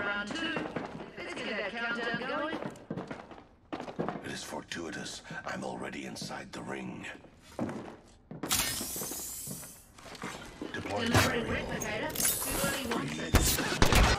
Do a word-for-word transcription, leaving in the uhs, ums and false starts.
round two. Let's get that countdown going. It is fortuitous. I'm already inside the ring. Deploying Delivering aerial. replicator. Who only wants it?